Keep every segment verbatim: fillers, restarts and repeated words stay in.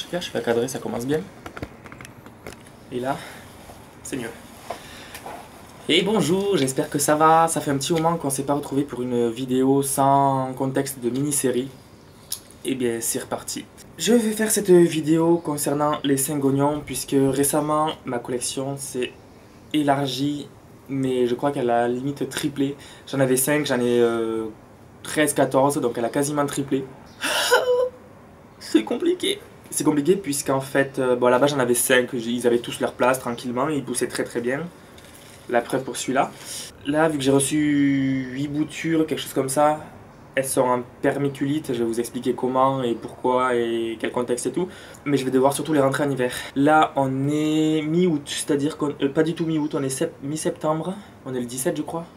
Super, je suis pas cadré, ça commence bien. Et là, c'est mieux. Et bonjour, j'espère que ça va. Ça fait un petit moment qu'on ne s'est pas retrouvé pour une vidéo sans contexte de mini-série. Et bien, c'est reparti. Je vais faire cette vidéo concernant les Syngonium, puisque récemment, ma collection s'est élargie, mais je crois qu'elle a limite triplé. J'en avais cinq, j'en ai euh, treize quatorze, donc elle a quasiment triplé. C'est compliqué. C'est compliqué puisqu'en fait, euh, bon, là-bas j'en avais cinq, ils avaient tous leur place tranquillement, ils poussaient très très bien. La preuve pour celui-là. Là, vu que j'ai reçu huit boutures, quelque chose comme ça, elles sont en permiculite, je vais vous expliquer comment et pourquoi et quel contexte et tout. Mais je vais devoir surtout les rentrer en hiver. Là, on est mi-août, c'est-à-dire qu'on... Euh, pas du tout mi-août, on est mi-septembre, on est le dix-sept je crois.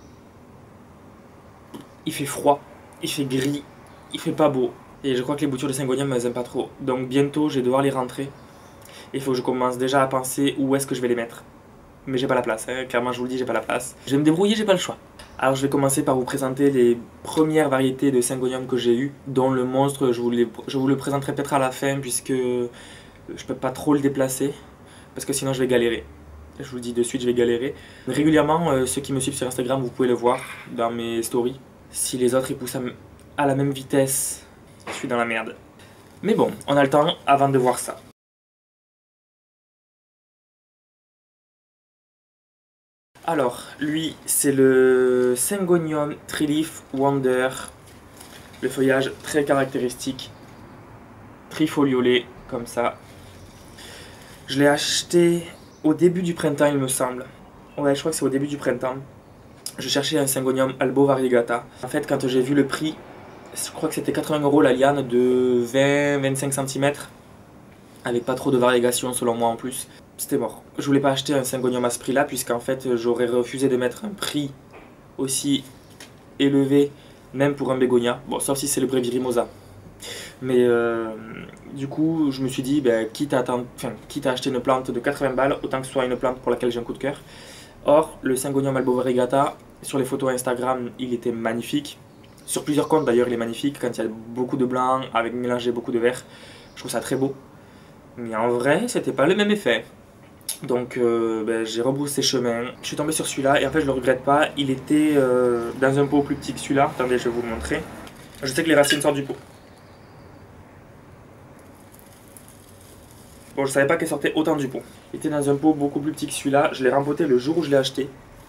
Il fait froid, il fait gris, il fait pas beau. Et je crois que les boutures de Syngonium, elles aiment pas trop. Donc bientôt, je vais devoir les rentrer. Il faut que je commence déjà à penser où est-ce que je vais les mettre. Mais j'ai pas la place, hein. Clairement je vous le dis, j'ai pas la place. Je vais me débrouiller, j'ai pas le choix. Alors je vais commencer par vous présenter les premières variétés de Syngonium que j'ai eues, dont le monstre, je vous, les, je vous le présenterai peut-être à la fin, puisque je peux pas trop le déplacer, parce que sinon je vais galérer. Je vous le dis de suite, je vais galérer. Régulièrement, euh, ceux qui me suivent sur Instagram, vous pouvez le voir dans mes stories. Si les autres ils poussent à, à la même vitesse, je suis dans la merde. Mais bon, on a le temps avant de voir ça. Alors, lui, c'est le Syngonium Tri-Leaf Wonder. Le feuillage très caractéristique, trifoliolé, comme ça. Je l'ai acheté au début du printemps, il me semble. Ouais, je crois que c'est au début du printemps. Je cherchais un Syngonium Albo Variegata. En fait, quand j'ai vu le prix, je crois que c'était quatre-vingts euros la liane de vingt à vingt-cinq centimètres. Avec pas trop de variegation selon moi en plus. C'était mort. Je voulais pas acheter un Syngonium à ce prix là, puisqu'en fait j'aurais refusé de mettre un prix aussi élevé, même pour un bégonia. Bon, sauf si c'est le Brevirimosa. Mais euh, du coup, je me suis dit, ben, quitte, à attendre, enfin, quitte à acheter une plante de quatre-vingts balles, autant que ce soit une plante pour laquelle j'ai un coup de cœur. Or, le Syngonium Albo Variegata, sur les photos Instagram, il était magnifique. Sur plusieurs comptes d'ailleurs, il est magnifique. Quand il y a beaucoup de blanc avec mélangé beaucoup de vert, je trouve ça très beau. Mais en vrai, c'était pas le même effet. Donc euh, ben, j'ai rebroussé chemin. Je suis tombé sur celui-là et en fait je le regrette pas. Il était euh, dans un pot plus petit que celui-là. Attendez, je vais vous le montrer. Je sais que les racines sortent du pot. Bon, je savais pas qu'elles sortaient autant du pot. Il était dans un pot beaucoup plus petit que celui-là. Je l'ai rempoté le jour où je l'ai acheté.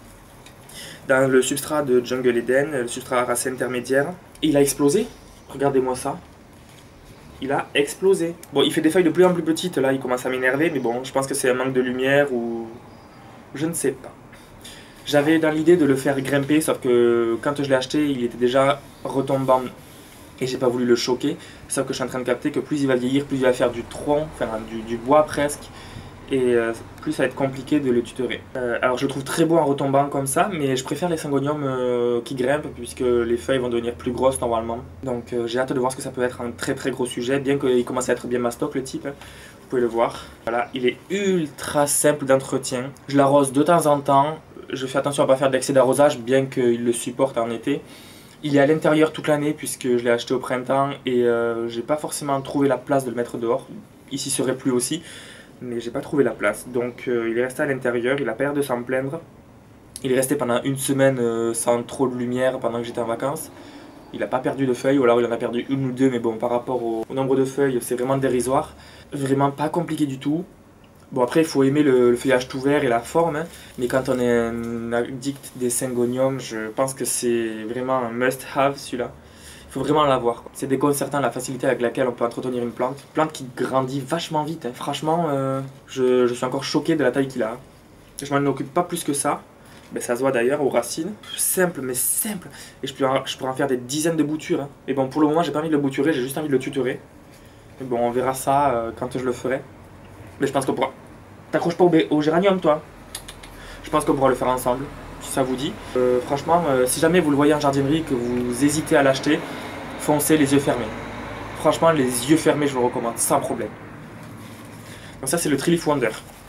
Dans le substrat de Jungle Eden, le substrat à racines intermédiaires. Et il a explosé. Regardez-moi ça. Il a explosé. Bon, il fait des feuilles de plus en plus petites, là, il commence à m'énerver, mais bon, je pense que c'est un manque de lumière ou... je ne sais pas. J'avais dans l'idée de le faire grimper, sauf que quand je l'ai acheté, il était déjà retombant et j'ai pas voulu le choquer. Sauf que je suis en train de capter que plus il va vieillir, plus il va faire du tronc, enfin du, du bois presque, et euh, plus ça va être compliqué de le tutorer. Euh, alors je le trouve très beau en retombant comme ça, mais je préfère les Syngonium euh, qui grimpent puisque les feuilles vont devenir plus grosses normalement. Donc euh, j'ai hâte de voir ce que ça peut être un très très gros sujet, bien qu'il commence à être bien mastoc le type, hein. Vous pouvez le voir. Voilà, il est ultra simple d'entretien. Je l'arrose de temps en temps, je fais attention à ne pas faire d'excès d'arrosage bien qu'il le supporte en été. Il est à l'intérieur toute l'année puisque je l'ai acheté au printemps et euh, j'ai pas forcément trouvé la place de le mettre dehors. Ici serait plus aussi. Mais j'ai pas trouvé la place, donc euh, il est resté à l'intérieur, il a pas l'air de s'en plaindre. Il est resté pendant une semaine euh, sans trop de lumière pendant que j'étais en vacances. Il n'a pas perdu de feuilles, ou alors il en a perdu une ou deux, mais bon, par rapport au, au nombre de feuilles, c'est vraiment dérisoire. Vraiment pas compliqué du tout. Bon, après, il faut aimer le, le feuillage tout vert et la forme, hein. Mais quand on est un addict des Syngonium, je pense que c'est vraiment un must-have celui-là. Il faut vraiment l'avoir. C'est déconcertant la facilité avec laquelle on peut entretenir une plante. Une plante qui grandit vachement vite, hein. Franchement, euh, je, je suis encore choqué de la taille qu'il a. Je m'en occupe pas plus que ça. Ben, ça se voit d'ailleurs aux racines. Simple, mais simple. Et je pourrais, je pourrais en faire des dizaines de boutures, hein. Et bon, pour le moment, j'ai pas envie de le bouturer, j'ai juste envie de le tutorer. Et bon, on verra ça euh, quand je le ferai. Mais je pense qu'on pourra... T'accroches pas au, au géranium, toi? Je pense qu'on pourra le faire ensemble, si ça vous dit. Euh, franchement, euh, si jamais vous le voyez en jardinerie, que vous hésitez à l'acheter, foncez les yeux fermés. Franchement, les yeux fermés, je vous le recommande, sans problème. Donc ça, c'est le Tri-Leaf Wonder.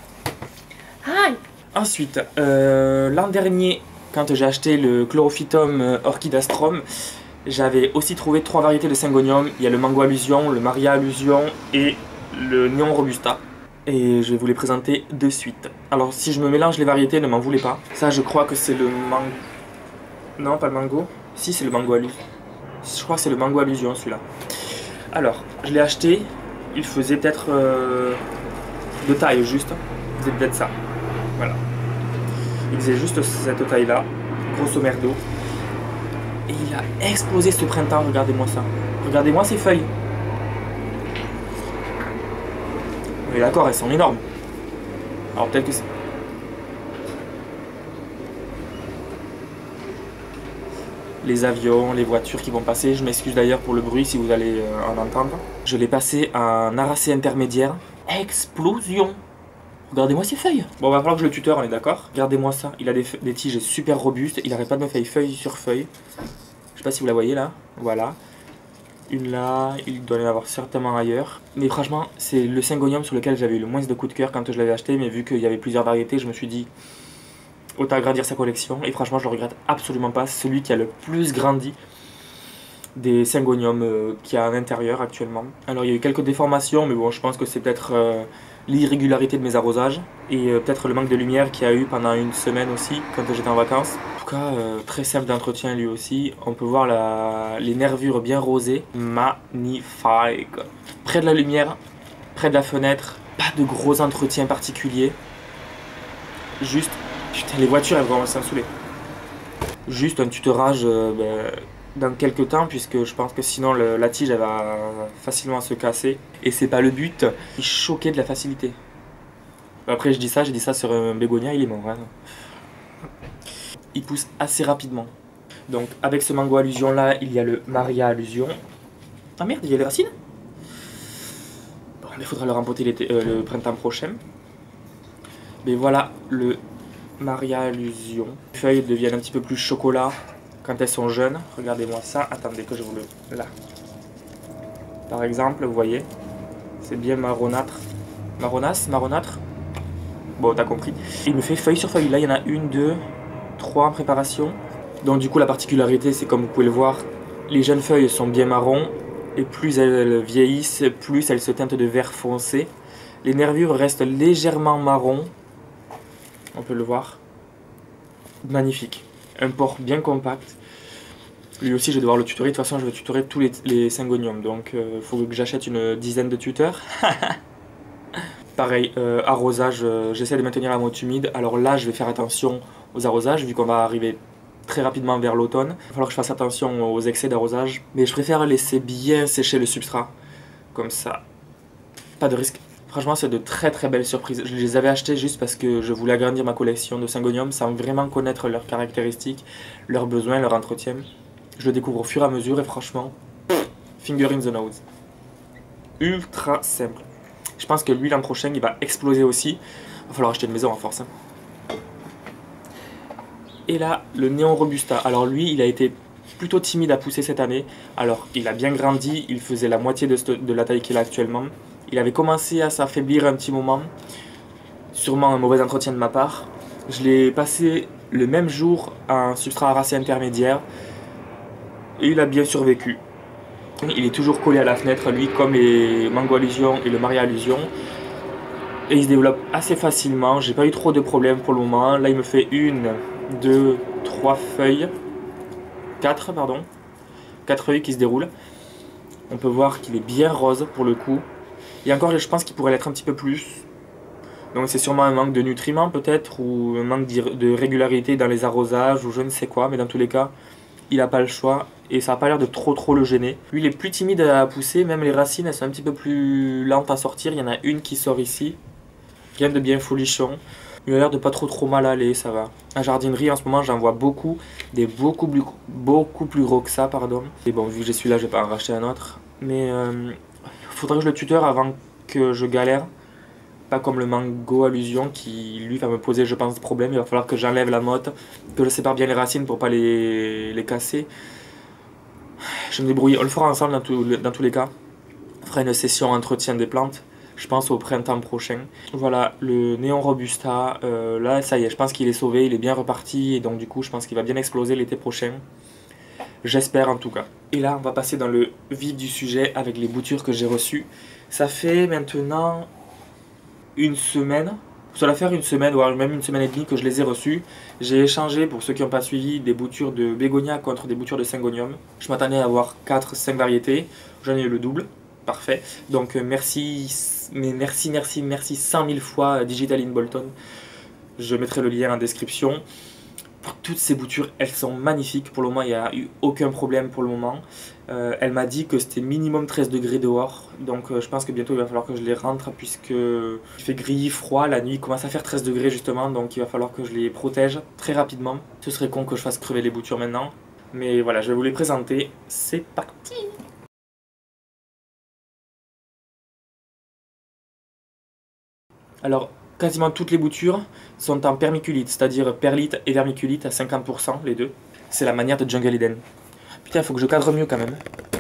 Aïe. Ensuite, euh, l'an dernier, quand j'ai acheté le Chlorophytum Orchidastrum, j'avais aussi trouvé trois variétés de Syngonium. Il y a le Mango Allusion, le Maria Allusion et le néon robusta. Et je vais vous les présenter de suite. Alors si je me mélange les variétés, ne m'en voulez pas. Ça je crois que c'est le mango... Non, pas le mango. Si, c'est le mango allusion. Je crois que c'est le mango allusion celui-là. Alors, je l'ai acheté. Il faisait peut-être euh, de taille juste. Il faisait peut-être ça. Voilà. Il faisait juste cette taille-là. Grosso merdo. Et il a explosé ce printemps. Regardez-moi ça. Regardez-moi ces feuilles. Mais d'accord, elles sont énormes. Alors peut-être que c'est... Les avions, les voitures qui vont passer. Je m'excuse d'ailleurs pour le bruit si vous allez euh, en entendre. Je l'ai passé à un arracé intermédiaire. Explosion! Regardez-moi ces feuilles. Bon, va falloir que je le tuteur, on est d'accord? Regardez-moi ça. Il a des, des tiges super robustes. Il n'arrête pas de me faire feuille sur feuille. Je sais pas si vous la voyez là. Voilà. Une là, il doit y en avoir certainement ailleurs. Mais franchement, c'est le syngonium sur lequel j'avais eu le moins de coups de cœur quand je l'avais acheté. Mais vu qu'il y avait plusieurs variétés, je me suis dit... autant agrandir sa collection, et franchement je le regrette absolument pas. C'est celui qui a le plus grandi des syngoniums euh, qu'il y a à l'intérieur actuellement. Alors il y a eu quelques déformations, mais bon, je pense que c'est peut-être euh, l'irrégularité de mes arrosages et euh, peut-être le manque de lumière qu'il y a eu pendant une semaine aussi quand j'étais en vacances. En tout cas, euh, très simple d'entretien lui aussi. On peut voir la... les nervures bien rosées, magnifique. Près de la lumière, près de la fenêtre, pas de gros entretien particulier, juste... Putain, les voitures, elles vont s'en saouler. Juste un tutorage euh, ben, dans quelques temps, puisque je pense que sinon le, la tige, elle va facilement se casser. Et c'est pas le but. Il est choqué de la facilité. Après, je dis ça, j'ai dit ça sur un bégonia, il est mort. Hein. Il pousse assez rapidement. Donc, avec ce mango allusion là, il y a le Maria allusion. Ah merde, il y a les racines. Bon, il faudra le rempoter euh, le printemps prochain. Mais voilà le Maria allusion. Les feuilles deviennent un petit peu plus chocolat quand elles sont jeunes. Regardez-moi ça. Attendez que je vous le... Là. Par exemple, vous voyez, c'est bien marronâtre. Marronasse, marronâtre. Bon, t'as compris. Il me fait feuille sur feuille. Là, il y en a une, deux, trois en préparation. Donc du coup, la particularité, c'est comme vous pouvez le voir, les jeunes feuilles sont bien marron. Et plus elles vieillissent, plus elles se teintent de vert foncé. Les nervures restent légèrement marron. On peut le voir. Magnifique. Un port bien compact. Lui aussi, je vais devoir le tutorer. De toute façon, je vais tutorer tous les, les syngoniums. Donc, il euh, faut que j'achète une dizaine de tuteurs. Pareil, euh, arrosage, euh, j'essaie de maintenir la motte humide. Alors là, je vais faire attention aux arrosages, vu qu'on va arriver très rapidement vers l'automne. Il va falloir que je fasse attention aux excès d'arrosage. Mais je préfère laisser bien sécher le substrat. Comme ça. Pas de risque. Franchement, c'est de très très belles surprises. Je les avais achetés juste parce que je voulais agrandir ma collection de syngoniums sans vraiment connaître leurs caractéristiques, leurs besoins, leur entretien. Je le découvre au fur et à mesure et franchement, finger in the nose. Ultra simple. Je pense que lui, l'an prochain, il va exploser aussi. Il va falloir acheter une maison en force. Hein. Et là, le néon robusta. Alors lui, il a été plutôt timide à pousser cette année. Alors, il a bien grandi. Il faisait la moitié de, de la taille qu'il a actuellement. Il avait commencé à s'affaiblir un petit moment, sûrement un mauvais entretien de ma part. Je l'ai passé le même jour à un substrat arracé intermédiaire et il a bien survécu. Il est toujours collé à la fenêtre, lui, comme les mango allusion et le Maria allusion. Et il se développe assez facilement, j'ai pas eu trop de problèmes pour le moment. Là, il me fait une, deux, trois feuilles, quatre, pardon, quatre feuilles qui se déroulent. On peut voir qu'il est bien rose pour le coup. Et encore, je pense qu'il pourrait l'être un petit peu plus. Donc c'est sûrement un manque de nutriments peut-être, ou un manque de régularité dans les arrosages, ou je ne sais quoi. Mais dans tous les cas, il n'a pas le choix. Et ça n'a pas l'air de trop trop le gêner. Lui, il est plus timide à pousser. Même les racines, elles sont un petit peu plus lentes à sortir. Il y en a une qui sort ici. Rien de bien folichon. Il a l'air de pas trop trop mal aller, ça va. En jardinerie, en ce moment, j'en vois beaucoup. Des beaucoup plus, beaucoup plus gros que ça, pardon. Et bon, vu que j'ai celui-là, je vais pas en racheter un autre. Mais... Euh, faudrait que je le tuteur avant que je galère. Pas comme le mango allusion qui lui va me poser je pense problème. Il va falloir que j'enlève la motte, que je sépare bien les racines pour pas les, les casser. Je vais me débrouiller, on le fera ensemble dans, tout, dans tous les cas. On fera une session entretien des plantes, je pense au printemps prochain. Voilà le néon robusta, euh, là ça y est, je pense qu'il est sauvé, il est bien reparti. Et donc du coup je pense qu'il va bien exploser l'été prochain. J'espère en tout cas. Et là, on va passer dans le vif du sujet avec les boutures que j'ai reçues. Ça fait maintenant une semaine, ça va faire une semaine, voire même une semaine et demie que je les ai reçues. J'ai échangé, pour ceux qui n'ont pas suivi, des boutures de bégonia contre des boutures de syngonium. Je m'attendais à avoir quatre cinq variétés, j'en ai eu le double, parfait. Donc merci, mais merci, merci, merci cent mille fois Digital in Bolton. Je mettrai le lien en description. Pour toutes ces boutures, elles sont magnifiques. Pour le moment, il n'y a eu aucun problème pour le moment. Euh, elle m'a dit que c'était minimum treize degrés dehors. Donc euh, je pense que bientôt il va falloir que je les rentre puisque il fait gris, froid. La nuit il commence à faire treize degrés justement. Donc il va falloir que je les protège très rapidement. Ce serait con que je fasse crever les boutures maintenant. Mais voilà, je vais vous les présenter. C'est parti! Alors, quasiment toutes les boutures sont en permiculite, c'est-à-dire perlite et vermiculite à cinquante pour cent, les deux. C'est la manière de Jungle Eden. Putain, il faut que je cadre mieux quand même.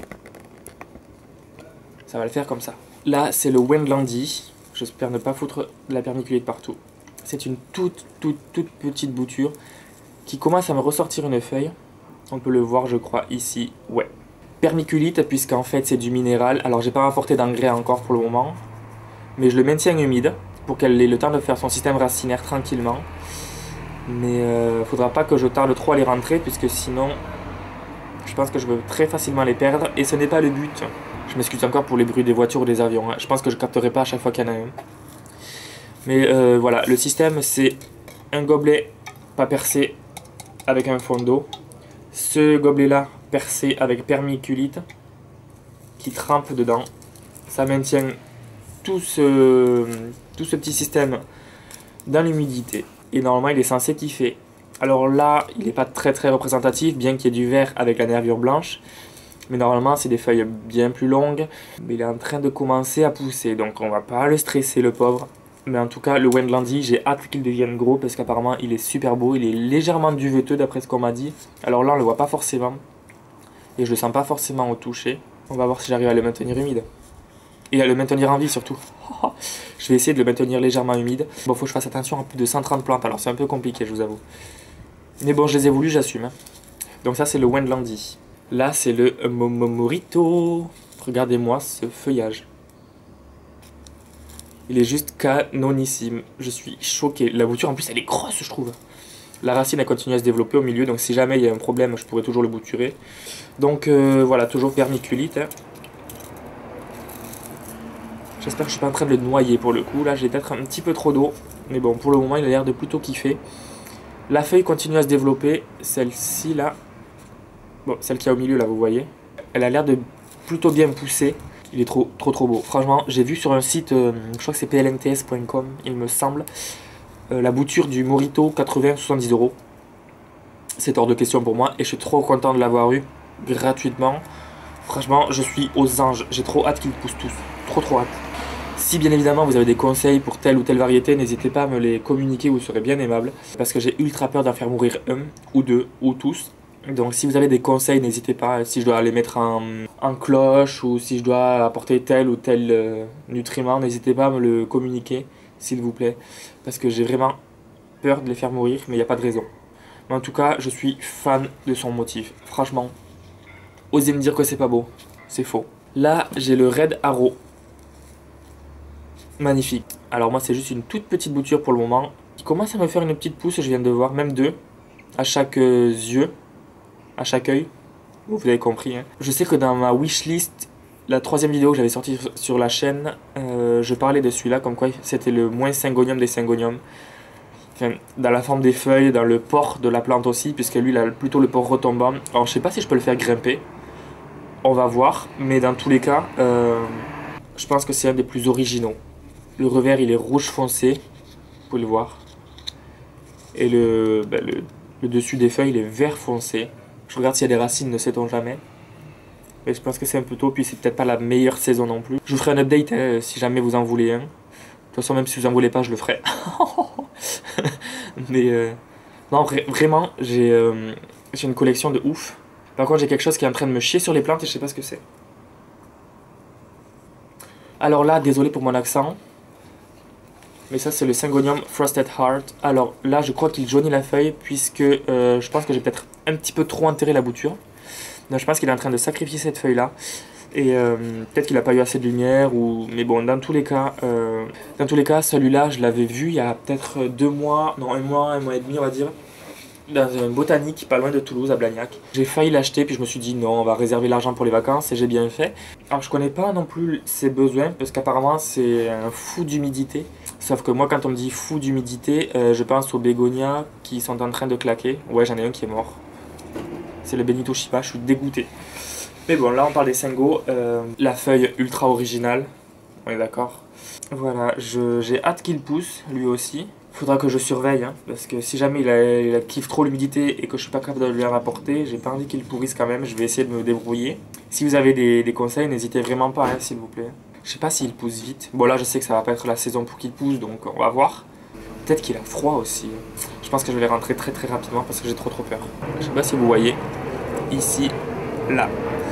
Ça va le faire comme ça. Là, c'est le Wendlandy. J'espère ne pas foutre de la permiculite partout. C'est une toute, toute, toute petite bouture qui commence à me ressortir une feuille. On peut le voir, je crois, ici. Ouais. Permiculite, puisqu'en fait, c'est du minéral. Alors, j'ai pas apporté d'engrais encore pour le moment. Mais je le maintiens humide pour qu'elle ait le temps de faire son système racinaire tranquillement. Mais euh, faudra pas que je tarde trop à les rentrer, puisque sinon, je pense que je peux très facilement les perdre. Et ce n'est pas le but. Je m'excuse encore pour les bruits des voitures ou des avions. Hein. Je pense que je capterai pas à chaque fois qu'il y en a un. Mais euh, voilà, le système, c'est un gobelet pas percé avec un fond d'eau. Ce gobelet-là, percé avec permiculite, qui trempe dedans. Ça maintient tout ce, tout ce petit système dans l'humidité. Et normalement, il est censé kiffer. Alors là, il n'est pas très très représentatif, bien qu'il y ait du vert avec la nervure blanche. Mais normalement, c'est des feuilles bien plus longues. Mais il est en train de commencer à pousser, donc on va pas le stresser, le pauvre. Mais en tout cas, le Wendlandy, j'ai hâte qu'il devienne gros, parce qu'apparemment, il est super beau. Il est légèrement duveteux, d'après ce qu'on m'a dit. Alors là, on le voit pas forcément. Et je le sens pas forcément au toucher. On va voir si j'arrive à le maintenir humide. Et à le maintenir en vie surtout. Je vais essayer de le maintenir légèrement humide. Bon, faut que je fasse attention à plus de cent trente plantes, alors c'est un peu compliqué, je vous avoue. Mais bon, je les ai voulu, j'assume. Hein. Donc ça, c'est le Wendlandy. Là, c'est le Morito. Regardez-moi ce feuillage. Il est juste canonissime. Je suis choqué. La bouture, en plus, elle est grosse, je trouve. La racine, elle continue à se développer au milieu, donc si jamais il y a un problème, je pourrais toujours le bouturer. Donc euh, voilà, toujours vermiculite. Hein. J'espère que je suis pas en train de le noyer pour le coup. Là, j'ai peut-être un petit peu trop d'eau. Mais bon, pour le moment, il a l'air de plutôt kiffer. La feuille continue à se développer. Celle-ci, là. Bon, celle qui est au milieu, là, vous voyez. Elle a l'air de plutôt bien pousser. Il est trop, trop, trop beau. Franchement, j'ai vu sur un site, euh, je crois que c'est P L N T S point com, il me semble, euh, la bouture du Morito, quatre-vingts à soixante-dix euros. C'est hors de question pour moi. Et je suis trop content de l'avoir eu gratuitement. Franchement, je suis aux anges. J'ai trop hâte qu'ils poussent tous. Trop, trop hâte. Si bien évidemment vous avez des conseils pour telle ou telle variété, n'hésitez pas à me les communiquer, vous serez bien aimable. Parce que j'ai ultra peur d'en faire mourir un, ou deux, ou tous. Donc si vous avez des conseils, n'hésitez pas. Si je dois les mettre en, en cloche, ou si je dois apporter tel ou tel euh, nutriment, n'hésitez pas à me le communiquer, s'il vous plaît. Parce que j'ai vraiment peur de les faire mourir, mais il n'y a pas de raison. Mais en tout cas, je suis fan de son motif. Franchement, osez me dire que c'est pas beau, c'est faux. Là, j'ai le Red Arrow. Magnifique. Alors moi, c'est juste une toute petite bouture pour le moment. Il commence à me faire une petite pousse, je viens de voir, même deux. À chaque euh, yeux, à chaque œil. Vous avez compris. Hein. Je sais que dans ma wishlist, la troisième vidéo que j'avais sortie sur la chaîne, euh, je parlais de celui-là, comme quoi c'était le moins syngonium des syngoniums. Enfin, dans la forme des feuilles, dans le port de la plante aussi, puisque lui, il a plutôt le port retombant. Alors, je sais pas si je peux le faire grimper. On va voir. Mais dans tous les cas, euh, je pense que c'est un des plus originaux. Le revers, il est rouge foncé. Vous pouvez le voir. Et le, ben, le, le dessus des feuilles, il est vert foncé. Je regarde s'il y a des racines, ne sait-on jamais. Mais je pense que c'est un peu tôt, puis c'est peut-être pas la meilleure saison non plus. Je vous ferai un update hein, si jamais vous en voulez un. De toute façon, même si vous en voulez pas, je le ferai. Mais euh, non, vra vraiment, j'ai euh, une collection de ouf. Par contre, j'ai quelque chose qui est en train de me chier sur les plantes et je sais pas ce que c'est. Alors là, désolé pour mon accent. Mais ça, c'est le Syngonium Frosted Heart. Alors là, je crois qu'il jaunit la feuille puisque euh, je pense que j'ai peut-être un petit peu trop enterré la bouture. Donc je pense qu'il est en train de sacrifier cette feuille-là. Et euh, peut-être qu'il n'a pas eu assez de lumière, ou... mais bon, dans tous les cas, euh... dans tous les cas, celui-là, je l'avais vu il y a peut-être deux mois, non, un mois, un mois et demi, on va dire, dans un botanique pas loin de Toulouse, à Blagnac. J'ai failli l'acheter, puis je me suis dit non, on va réserver l'argent pour les vacances, et j'ai bien fait. Alors je connais pas non plus ses besoins, parce qu'apparemment c'est un fou d'humidité. Sauf que moi, quand on me dit fou d'humidité, euh, je pense aux bégonias qui sont en train de claquer. Ouais, j'en ai un qui est mort. C'est le Benito Shiba, je suis dégoûté. Mais bon, là on parle des Sengo, euh, la feuille ultra originale, on est d'accord. Voilà, j'ai hâte qu'il pousse, lui aussi. Faudra que je surveille, hein, parce que si jamais il, a, il a kiffe trop l'humidité et que je suis pas capable de lui en apporter, j'ai pas envie qu'il pourrisse quand même, je vais essayer de me débrouiller. Si vous avez des, des conseils, n'hésitez vraiment pas, hein, s'il vous plaît. Je sais pas s'il pousse vite. Bon là je sais que ça va pas être la saison pour qu'il pousse, donc on va voir. Peut-être qu'il a froid aussi. Je pense que je vais les rentrer très très rapidement parce que j'ai trop trop peur. Je sais pas si vous voyez, ici, là.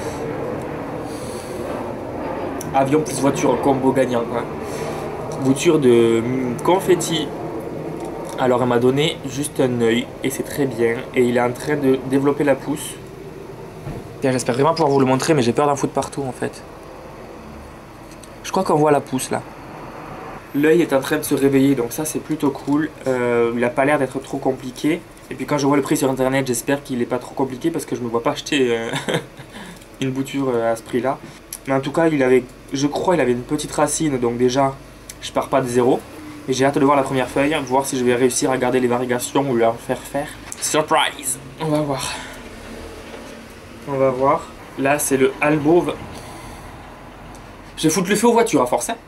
Avion plus voiture, combo gagnant quoi. Voiture de confetti. Alors elle m'a donné juste un œil et c'est très bien. Et il est en train de développer la pousse. J'espère vraiment pouvoir vous le montrer, mais j'ai peur d'en foutre partout en fait. Je crois qu'on voit la pousse là. L'œil est en train de se réveiller, donc ça c'est plutôt cool. Euh, il n'a pas l'air d'être trop compliqué. Et puis quand je vois le prix sur internet, j'espère qu'il n'est pas trop compliqué parce que je ne me vois pas acheter euh, une bouture à ce prix là. Mais en tout cas, il avait, je crois il avait une petite racine, donc déjà, je pars pas de zéro. Et j'ai hâte de voir la première feuille, voir si je vais réussir à garder les variations ou leur faire faire. Surprise! On va voir. On va voir. Là, c'est le Albo. Je vais foutre le feu aux voitures à force. Hein.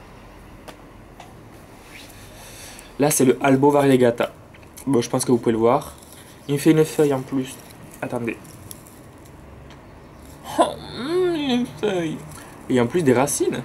Là, c'est le Albo Variegata. Bon, je pense que vous pouvez le voir. Il me fait une feuille en plus. Attendez. Oh, une feuille. Et en plus des racines.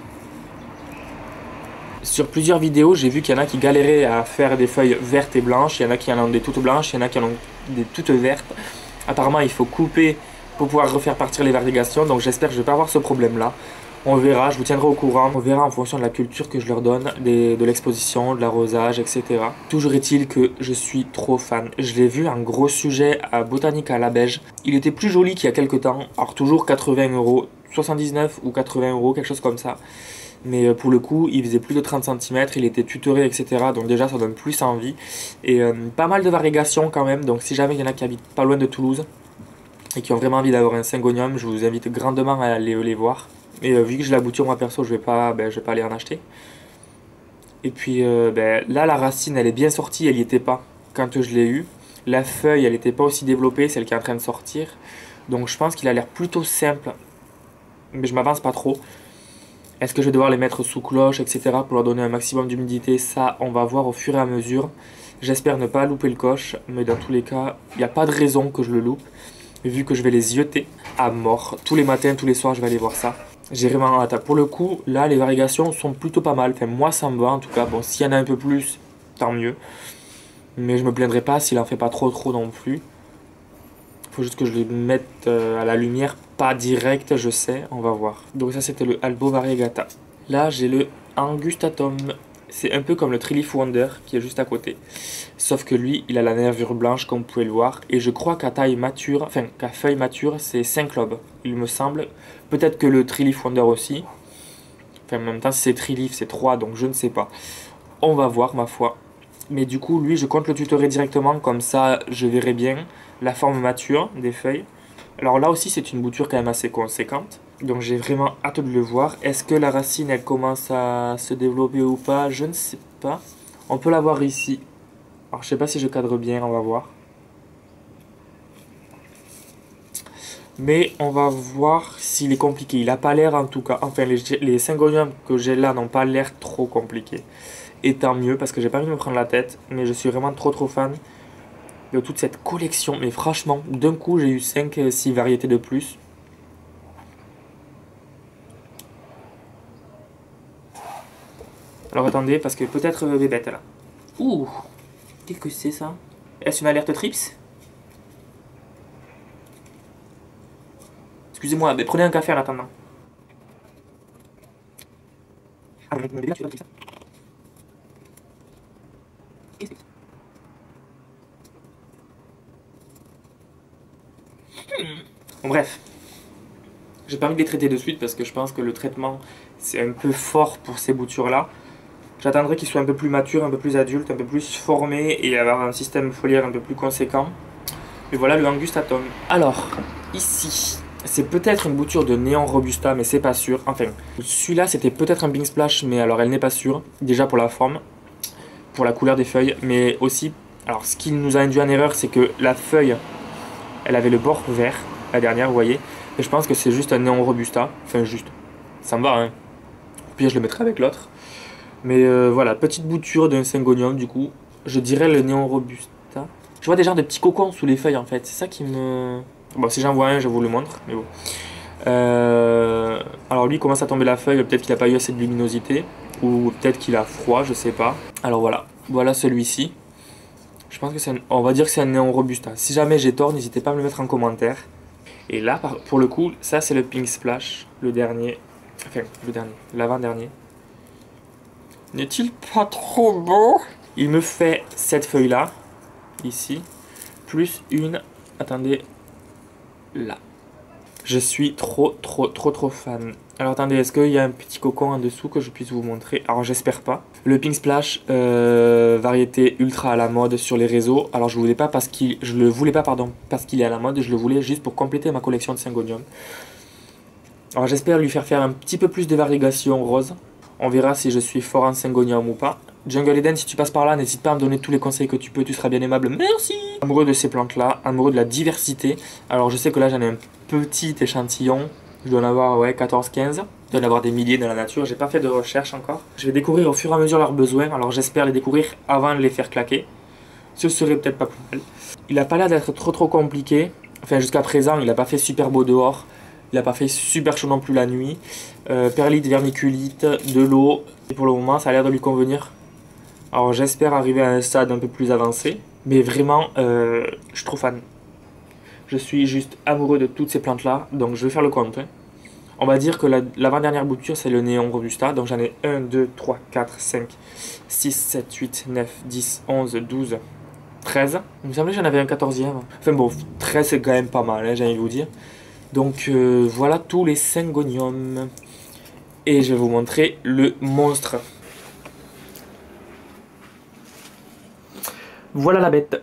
Sur plusieurs vidéos, j'ai vu qu'il y en a qui galéraient à faire des feuilles vertes et blanches. Il y en a qui en ont des toutes blanches, il y en a qui en ont des toutes vertes. Apparemment, il faut couper pour pouvoir refaire partir les variegations. Donc j'espère que je ne vais pas avoir ce problème-là. On verra, je vous tiendrai au courant. On verra en fonction de la culture que je leur donne, des, de l'exposition, de l'arrosage, et cetera. Toujours est-il que je suis trop fan. Je l'ai vu, un gros sujet à Botanique à la Beige. Il était plus joli qu'il y a quelques temps. Alors toujours quatre-vingts euros. soixante-dix-neuf ou quatre-vingts euros, quelque chose comme ça. Mais pour le coup, il faisait plus de trente centimètres, il était tutoré, et cetera. Donc déjà, ça donne plus envie. Et euh, pas mal de variégations quand même. Donc si jamais il y en a qui habitent pas loin de Toulouse et qui ont vraiment envie d'avoir un Syngonium, je vous invite grandement à aller les voir. Et euh, vu que j'ai la bouture, moi perso, je vais pas, ben, je vais pas aller en acheter. Et puis euh, ben, là, la racine, elle est bien sortie, elle n'y était pas quand je l'ai eu. La feuille, elle n'était pas aussi développée, celle qui est en train de sortir. Donc je pense qu'il a l'air plutôt simple. Mais je m'avance pas trop. Est-ce que je vais devoir les mettre sous cloche, et cetera pour leur donner un maximum d'humidité? Ça, on va voir au fur et à mesure. J'espère ne pas louper le coche, mais dans tous les cas, il n'y a pas de raison que je le loupe, vu que je vais les zioter à mort. Tous les matins, tous les soirs, je vais aller voir ça. J'ai vraiment hâte. Pour le coup, là, les variations sont plutôt pas mal. Enfin, moi, ça me va en tout cas. Bon, s'il y en a un peu plus, tant mieux. Mais je me plaindrai pas s'il en fait pas trop trop non plus. Faut juste que je les mette à la lumière, pas direct, je sais, on va voir. Donc ça c'était le Albo Variegata. Là j'ai le Angustatum. C'est un peu comme le Trilith Wonder qui est juste à côté. Sauf que lui, il a la nervure blanche comme vous pouvez le voir. Et je crois qu'à taille mature, enfin qu'à feuille mature, c'est cinq lobes, il me semble. Peut-être que le Trilith Wonder aussi. Enfin en même temps si c'est Trilith c'est trois, donc je ne sais pas. On va voir ma foi. Mais du coup lui je compte le tutorer directement, comme ça je verrai bien la forme mature des feuilles. Alors là aussi c'est une bouture quand même assez conséquente. Donc j'ai vraiment hâte de le voir. Est-ce que la racine elle commence à se développer ou pas? Je ne sais pas. On peut la voir ici. Alors je sais pas si je cadre bien, on va voir. Mais on va voir s'il est compliqué. Il n'a pas l'air en tout cas. Enfin les, les Syngoniums que j'ai là n'ont pas l'air trop compliqués. Et tant mieux parce que j'ai pas envie de me prendre la tête. Mais je suis vraiment trop trop fan de toute cette collection. Mais franchement, d'un coup, j'ai eu cinq six variétés de plus. Alors attendez, parce que peut-être euh, des bêtes là. Ouh, qu'est-ce que c'est ça? Est-ce une alerte trips? Excusez-moi, mais prenez un café en attendant. Ah, mais là, tu vas ça. Bon, bref. J'ai pas envie de les traiter de suite parce que je pense que le traitement c'est un peu fort pour ces boutures-là. J'attendrai qu'ils soient un peu plus matures, un peu plus adultes, un peu plus formés et avoir un système foliaire un peu plus conséquent. Et voilà le Angustatum. Alors, ici, c'est peut-être une bouture de Néon Robusta, mais c'est pas sûr. Enfin, celui-là, c'était peut-être un Pink Splash, mais alors elle n'est pas sûre. Déjà pour la forme, pour la couleur des feuilles, mais aussi... Alors, ce qui nous a induit en erreur, c'est que la feuille, elle avait le bord vert, la dernière, vous voyez. Et je pense que c'est juste un Néon Robusta. Enfin, juste. Ça me va, hein. Au pire, je le mettrai avec l'autre. Mais euh, voilà, petite bouture d'un Syngonium, du coup. Je dirais le Néon Robusta. Je vois déjà des petits cocons sous les feuilles, en fait. C'est ça qui me... Bon, si j'en vois un, je vous le montre, mais bon. Euh, alors lui, il commence à tomber la feuille, peut-être qu'il n'a pas eu assez de luminosité, ou peut-être qu'il a froid, je sais pas. Alors voilà, voilà celui-ci. Je pense que c'est un... On va dire que c'est un Néon Robusta. Si jamais j'ai tort, n'hésitez pas à me le mettre en commentaire. Et là, pour le coup, ça c'est le Pink Splash, le dernier. Enfin, le dernier, l'avant-dernier. N'est-il pas trop beau? Il me fait cette feuille-là, ici, plus une... Attendez... Là. Je suis trop, trop, trop, trop fan. Alors attendez, est-ce qu'il y a un petit cocon en dessous que je puisse vous montrer? Alors j'espère pas. Le Pink Splash, euh, variété ultra à la mode sur les réseaux. Alors je voulais pas parce qu'il, je le voulais pas pardon parce qu'il est à la mode. Je le voulais juste pour compléter ma collection de Syngonium. Alors j'espère lui faire faire un petit peu plus de variegation rose. On verra si je suis fort en Syngonium ou pas. Jungle Eden, si tu passes par là, n'hésite pas à me donner tous les conseils que tu peux, tu seras bien aimable. Merci. Amoureux de ces plantes-là, amoureux de la diversité. Alors je sais que là j'en ai un petit échantillon. Je dois en avoir ouais, quatorze quinze. Je dois en avoir des milliers dans la nature. J'ai pas fait de recherche encore. Je vais découvrir au fur et à mesure leurs besoins. Alors j'espère les découvrir avant de les faire claquer. Ce serait peut-être pas plus mal. Il a pas l'air d'être trop trop compliqué. Enfin jusqu'à présent, il a pas fait super beau dehors. Il n'a pas fait super chaud non plus la nuit. Euh, perlite, vermiculite, de l'eau. Et pour le moment, ça a l'air de lui convenir. Alors j'espère arriver à un stade un peu plus avancé. Mais vraiment, euh, je suis trop fan. Je suis juste amoureux de toutes ces plantes-là. Donc je vais faire le compte. Hein. On va dire que l'avant-dernière bouture, c'est le Néon Robusta. Donc j'en ai un, deux, trois, quatre, cinq, six, sept, huit, neuf, dix, onze, douze, treize. Il me semblait que j'en avais un quatorzième. Enfin bon, treize c'est quand même pas mal, hein, j'ai envie de vous dire. Donc euh, voilà tous les Syngonium. Et je vais vous montrer le monstre. Voilà la bête.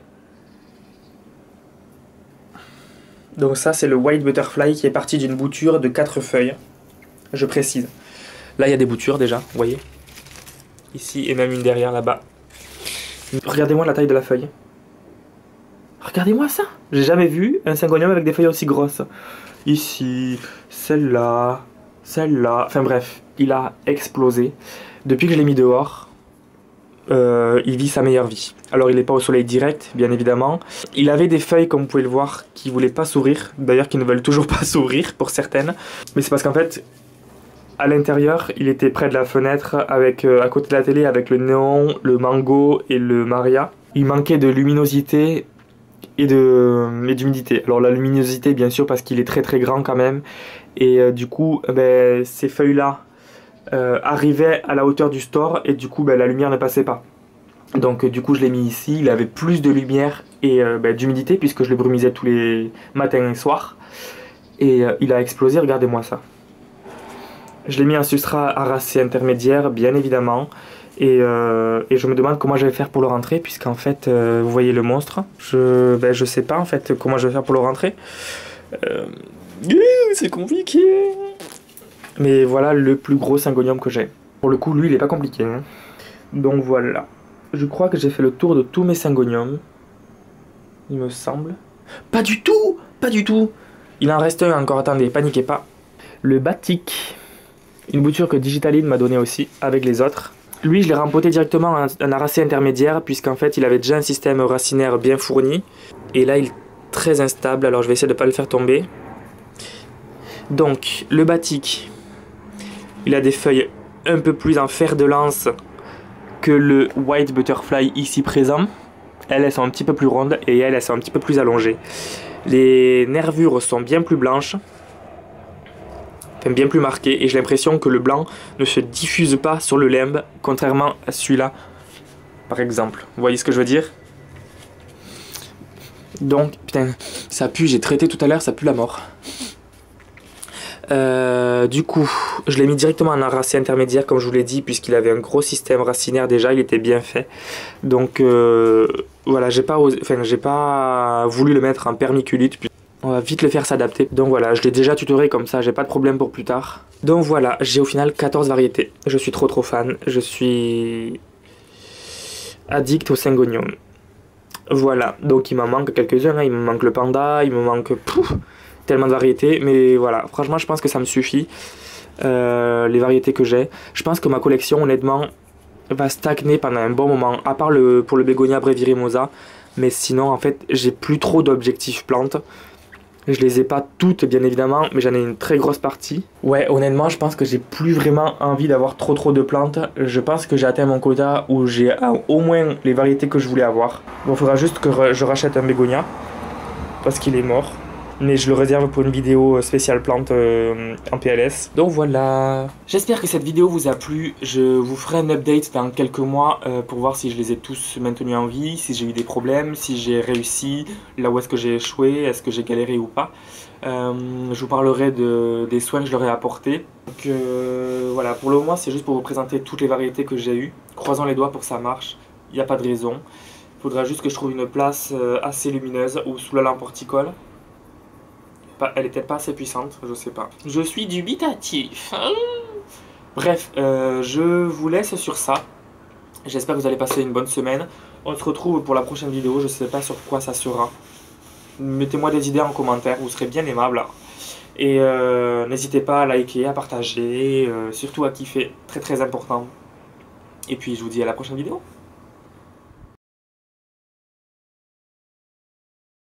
Donc ça c'est le White Butterfly qui est parti d'une bouture de quatre feuilles. Je précise. Là il y a des boutures déjà, vous voyez. Ici et même une derrière là-bas. Regardez-moi la taille de la feuille. Regardez-moi ça. J'ai jamais vu un Syngonium avec des feuilles aussi grosses. Ici, celle-là, celle-là. Enfin bref, il a explosé. Depuis que je l'ai mis dehors, euh, il vit sa meilleure vie. Alors il n'est pas au soleil direct, bien évidemment. Il avait des feuilles, comme vous pouvez le voir, qui ne voulaient pas s'ouvrir. D'ailleurs, qui ne veulent toujours pas s'ouvrir pour certaines. Mais c'est parce qu'en fait, à l'intérieur, il était près de la fenêtre, avec, euh, à côté de la télé, avec le néon, le mango et le maria. Il manquait de luminosité et d'humidité. Alors la luminosité bien sûr parce qu'il est très très grand quand même et euh, du coup ben, ces feuilles là euh, arrivaient à la hauteur du store et du coup ben, la lumière ne passait pas. Donc euh, du coup je l'ai mis ici, il avait plus de lumière et euh, ben, d'humidité puisque je le brumisais tous les matins et soirs et euh, il a explosé, regardez-moi ça. Je l'ai mis en substrat à racée intermédiaire bien évidemment. Et, euh, et je me demande comment je vais faire pour le rentrer, puisqu'en fait, euh, vous voyez le monstre. Je ben, je sais pas en fait comment je vais faire pour le rentrer. Euh, c'est compliqué. Mais voilà le plus gros Syngonium que j'ai. Pour le coup, lui, il est pas compliqué. Hein. Donc voilà. Je crois que j'ai fait le tour de tous mes Syngonium. Il me semble. Pas du tout. Pas du tout. Il en reste un encore, attendez, paniquez pas. Le Batik. Une bouture que Digitaline m'a donné aussi, avec les autres. Lui, je l'ai rempoté directement en, en racée intermédiaire, puisqu'en fait, il avait déjà un système racinaire bien fourni. Et là, il est très instable, alors je vais essayer de ne pas le faire tomber. Donc, le Batik, il a des feuilles un peu plus en fer de lance que le White Butterfly ici présent. Elles, elles sont un petit peu plus rondes et elles, elles sont un petit peu plus allongées. Les nervures sont bien plus blanches. Bien plus marqué et j'ai l'impression que le blanc ne se diffuse pas sur le limbe contrairement à celui-là par exemple. Vous voyez ce que je veux dire? Donc putain ça pue, j'ai traité tout à l'heure, ça pue la mort. Euh, du coup, je l'ai mis directement en racine intermédiaire comme je vous l'ai dit, puisqu'il avait un gros système racinaire déjà, il était bien fait. Donc euh, voilà, j'ai pas, osé, enfin, j'ai pas voulu le mettre en permiculite. On va vite le faire s'adapter. Donc voilà, je l'ai déjà tutoré comme ça, j'ai pas de problème pour plus tard. Donc voilà, j'ai au final quatorze variétés. Je suis trop trop fan, je suis addict au syngonium. Voilà, donc il m'en manque quelques-uns, hein. Il me manque le panda, il me manque pouf, tellement de variétés, mais voilà, franchement je pense que ça me suffit, euh, les variétés que j'ai. Je pense que ma collection honnêtement va stagner pendant un bon moment, à part le, pour le bégonia brevirimosa, mais sinon en fait j'ai plus trop d'objectifs plantes. Je les ai pas toutes bien évidemment, mais j'en ai une très grosse partie. Ouais, honnêtement, je pense que j'ai plus vraiment envie d'avoir trop trop de plantes. Je pense que j'ai atteint mon quota où j'ai au moins les variétés que je voulais avoir. Bon, il faudra juste que je rachète un bégonia parce qu'il est mort. Mais je le réserve pour une vidéo spéciale plante euh, en P L S. Donc voilà. J'espère que cette vidéo vous a plu. Je vous ferai un update dans quelques mois euh, pour voir si je les ai tous maintenus en vie, si j'ai eu des problèmes, si j'ai réussi, là où est-ce que j'ai échoué, est-ce que j'ai galéré ou pas. Euh, je vous parlerai de, des soins que je leur ai apportés. Donc euh, voilà, pour le moment c'est juste pour vous présenter toutes les variétés que j'ai eues. Croisons les doigts pour que ça marche. Il n'y a pas de raison. Il faudra juste que je trouve une place euh, assez lumineuse ou sous la lampe horticole. Elle est peut-être pas assez puissante, je sais pas. Je suis dubitatif. Bref, euh, je vous laisse sur ça. J'espère que vous allez passer une bonne semaine. On se retrouve pour la prochaine vidéo, je sais pas sur quoi ça sera. Mettez-moi des idées en commentaire, vous serez bien aimable. Et euh, n'hésitez pas à liker, à partager, euh, surtout à kiffer, très très important. Et puis je vous dis à la prochaine vidéo.